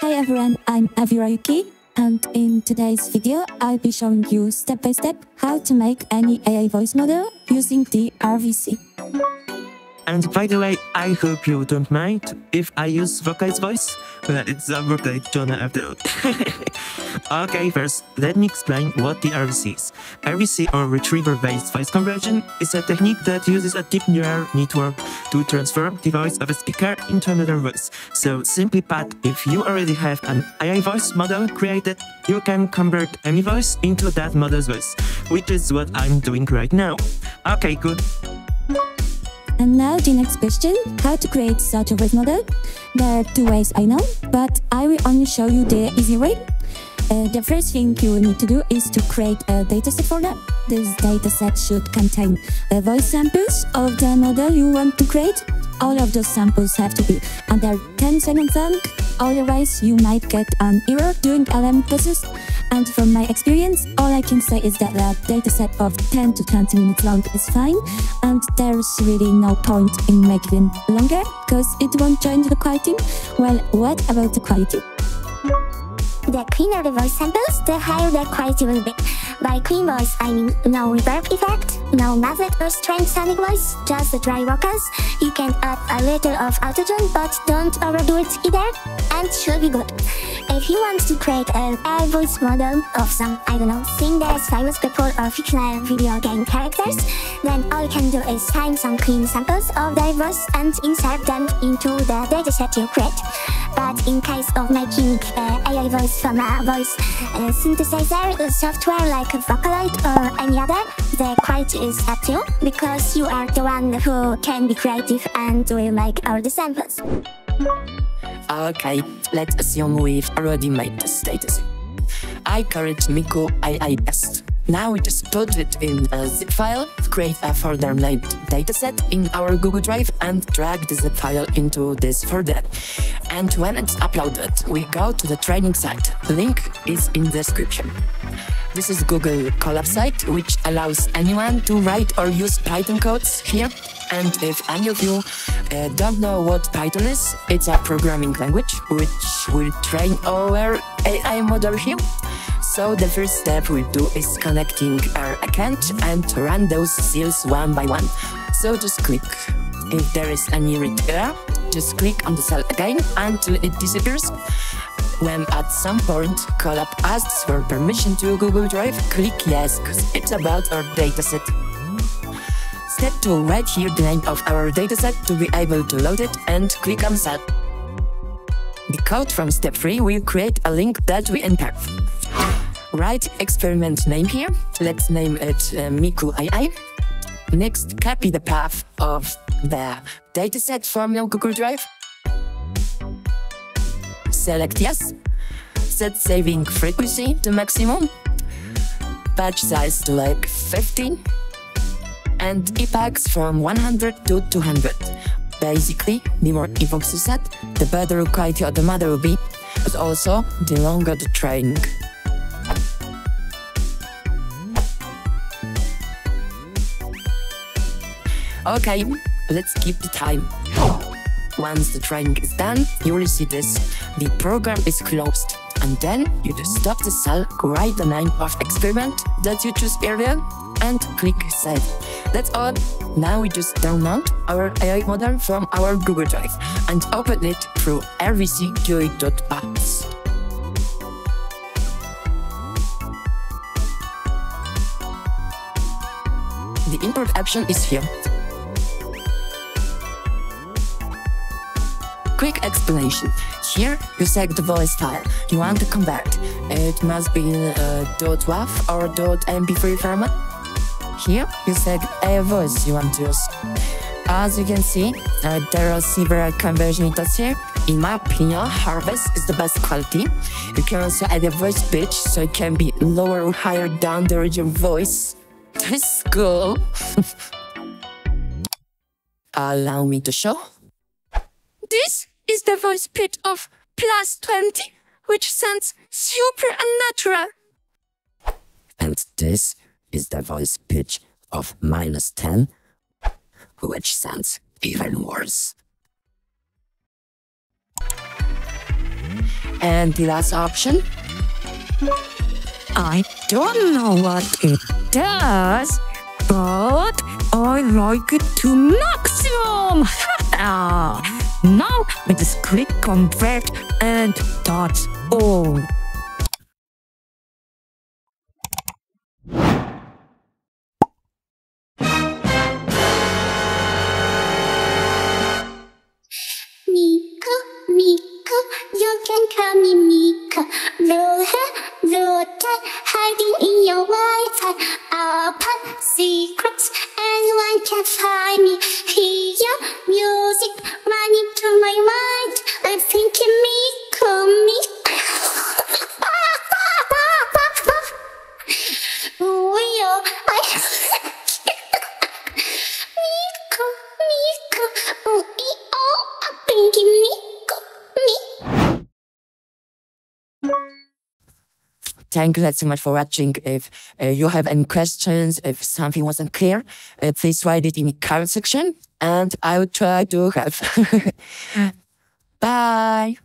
Hi everyone, I'm Avirayuki, and in today's video, I'll be showing you step by step how to make any AI voice model using the RVC. And by the way, I hope you don't mind if I use Vocalize voice. Well, it's a Vocalize genre after all. Okay, first, let me explain what the RVC is. RVC, or Retriever-Based Voice Conversion, is a technique that uses a deep neural network to transform the voice of a speaker into another voice. So, simply put, if you already have an AI voice model created, you can convert any voice into that model's voice, which is what I'm doing right now. Okay, good. And now the next question, how to create such a voice model? There are two ways I know, but I will only show you the easy way. The first thing you will need to do is to create a dataset for that. This dataset should contain voice samples of the model you want to create. All of those samples have to be under 10 seconds long, otherwise you might get an error during LM process. And from my experience, all I can say is that a dataset of 10 to 20 minutes long is fine, and there's really no point in making it longer, because it won't change the quality. Well, what about the quality? The cleaner the voice samples, the higher the quality will be. By clean voice, I mean no reverb effect, no muffled or strange sounding voice, just the dry vocals. You can add a little of autotune, but don't overdo it either, and should be good. If you want to create an AI voice model of some, I don't know, singers, famous people, or fictional video game characters, then all you can do is find some clean samples of their voice and insert them into the dataset you create. But in case of making AI voice from a voice synthesizer software like Vocaloid or any other, the quality is up to you, because you are the one who can be creative and will make all the samples. Okay, let's assume we've already made the status. I create Miku IIS. Now we just put it in a zip file, create a folder named dataset in our Google Drive, and drag the zip file into this folder. And when it's uploaded, we go to the training site. The link is in the description. This is Google Colab site, which allows anyone to write or use Python codes here. And if any of you don't know what Python is, it's a programming language which will train our AI model here. So the first step we do is connecting our account and run those cells one by one. So just click. If there is any read error, just click on the cell again until it disappears. When at some point Colab asks for permission to Google Drive, click yes, because it's about our dataset. Step 2, write here the name of our dataset to be able to load it, and click on Set. The code from step 3 will create a link that we enter. Write experiment name here. Let's name it Miku II. Next, copy the path of the dataset from your Google Drive. Select yes. Set saving frequency to maximum. Batch size to like 15. And epochs from 100 to 200. Basically, the more epochs you set, the better quality of the model will be, but also the longer the training. Okay, let's keep the time. Once the training is done, you will see this. The program is closed. And then you just stop the cell, write the name of experiment that you choose earlier, and click Save. That's all. Now we just download our AI model from our Google Drive and open it through rvc.paths. The import option is here. Quick explanation. Here you select the voice file you want to convert. It must be in .wav or .mp3 format. Here you select a voice you want to use. As you can see, there are several conversion methods here. In my opinion, RVC is the best quality. You can also add a voice pitch, so it can be lower or higher down the region voice. This is cool. Allow me to show. This is the voice pitch of +20, which sounds super unnatural. And this is the voice pitch of -10, which sounds even worse. And the last option? I don't know what it does, but I like it to maximum. Now I just click convert and that's all. Miko, Miko, you can call me Miko. Hiding in your Wi-Fi. Open secrets, anyone can find me. Hear music running through my mind. I'm thinking Miko, Miko. Thank you so much for watching. If you have any questions, if something wasn't clear, please write it in the comment section and I will try to help. Bye!